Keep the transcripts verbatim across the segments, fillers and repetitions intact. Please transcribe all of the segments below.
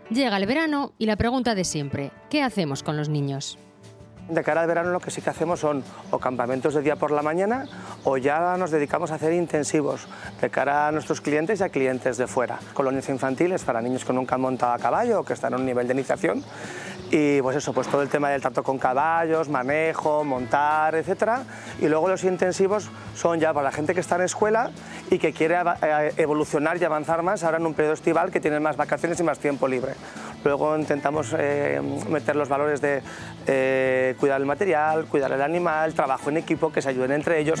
Llega el verano y la pregunta de siempre, ¿qué hacemos con los niños? De cara al verano lo que sí que hacemos son o campamentos de día por la mañana o ya nos dedicamos a hacer intensivos de cara a nuestros clientes y a clientes de fuera. Colonias infantiles para niños que nunca han montado a caballo o que están en un nivel de iniciación. Y pues eso, pues todo el tema del trato con caballos, manejo, montar, etcétera. Y luego los intensivos son ya para la gente que está en escuela y que quiere evolucionar y avanzar más ahora en un periodo estival que tienen más vacaciones y más tiempo libre. Luego intentamos eh, meter los valores de eh, cuidar el material, cuidar el animal, trabajo en equipo, que se ayuden entre ellos.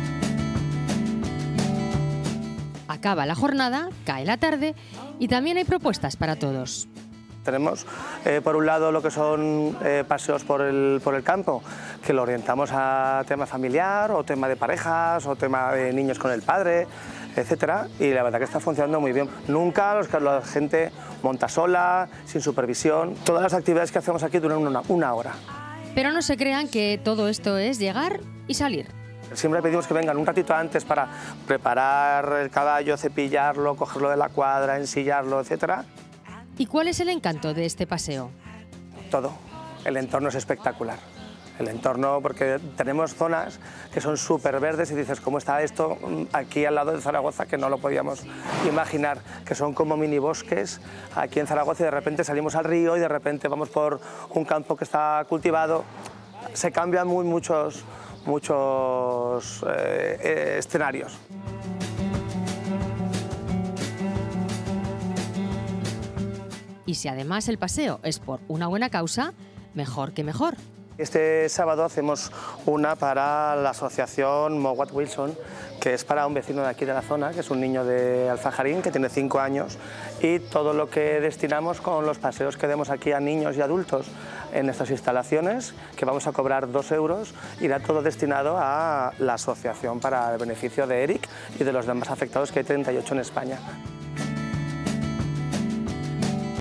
Acaba la jornada, cae la tarde y también hay propuestas para todos. Tenemos, eh, por un lado, lo que son eh, paseos por el, por el campo, que lo orientamos a tema familiar, o tema de parejas, o tema de niños con el padre, etcétera. Y la verdad que está funcionando muy bien. Nunca los, la gente monta sola, sin supervisión. Todas las actividades que hacemos aquí duran una, una hora. Pero no se crean que todo esto es llegar y salir. Siempre pedimos que vengan un ratito antes para preparar el caballo, cepillarlo, cogerlo de la cuadra, ensillarlo, etcétera. ¿Y cuál es el encanto de este paseo? Todo. El entorno es espectacular. El entorno, porque tenemos zonas que son súper verdes y dices, ¿cómo está esto aquí al lado de Zaragoza? Que no lo podíamos imaginar, que son como mini bosques aquí en Zaragoza y de repente salimos al río y de repente vamos por un campo que está cultivado. Se cambian muy muchos, muchos eh, eh, escenarios. Y si además el paseo es por una buena causa, mejor que mejor. Este sábado hacemos una para la asociación Mowat Wilson, que es para un vecino de aquí de la zona, que es un niño de Alfajarín, que tiene cinco años, y todo lo que destinamos con los paseos que demos aquí a niños y adultos en estas instalaciones, que vamos a cobrar dos euros, irá todo destinado a la asociación para el beneficio de Eric y de los demás afectados, que hay treinta y ocho en España.